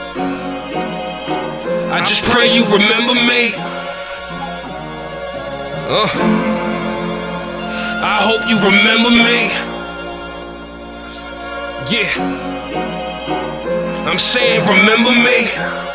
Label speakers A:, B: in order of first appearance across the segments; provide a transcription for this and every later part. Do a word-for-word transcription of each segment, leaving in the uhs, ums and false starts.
A: I just pray you remember me. Uh, I hope you remember me. Yeah, I'm saying remember me.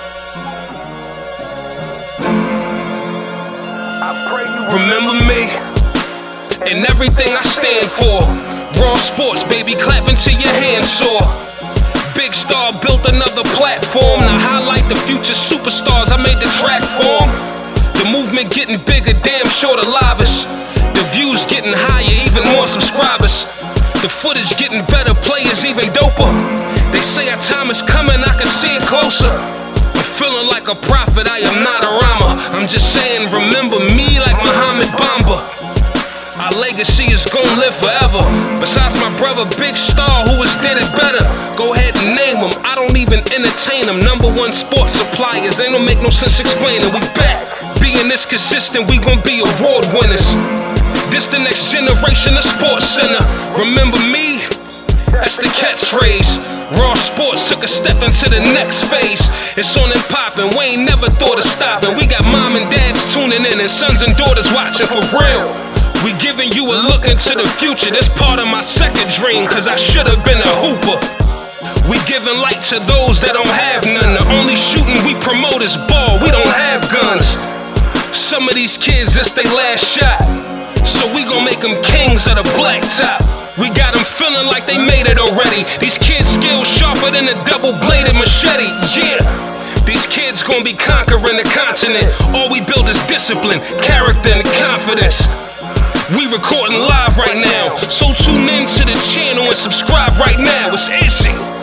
A: Remember me and everything I stand for. Raw sports, baby, clapping till your hands sore. Big Star built another platform to highlight the future superstars I made the track for. The movement getting bigger, damn sure the livest. The views getting higher, even more subscribers. The footage getting better, players even doper. They say our time is coming, I can see it closer. I'm feeling like a prophet, I am not a rhymer. I'm just saying, remember me like Manheim Central. Our legacy is gonna live forever. Besides my brother Big Star, who has did it better. Go ahead and name them, I don't even entertain them. Number one sports suppliers, ain't no make no sense explaining. We back, being this consistent, we gon' be award winners. This the next generation of Sports Center. Remember me? That's the catchphrase. Raw sports took a step into the next phase. It's on and poppin', we ain't never thought of stopping. We got mom and dads tuning in and sons and daughters watching for real. We giving you a look into the future. That's part of my second dream, cause I should've been a hooper. We giving light to those that don't have none. The only shooting we promote is ball, we don't have guns. Some of these kids, it's their last shot, so we gon' make them kings of the blacktop. We got them feeling like they made it already. These kids skills sharper than a double-bladed machete. Yeah, these kids gon' be conquering the continent. All we build is discipline, character, and confidence. We recording live right now, so tune in to the channel and subscribe right now. It's easy.